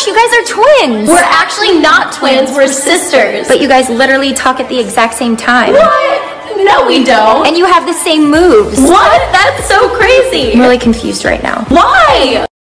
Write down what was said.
gosh, you guys are twins. We're actually not twins, we're sisters. But you guys literally talk at the exact same time. What? No, we don't. And you have the same moves. What? That's so crazy. I'm really confused right now. Why?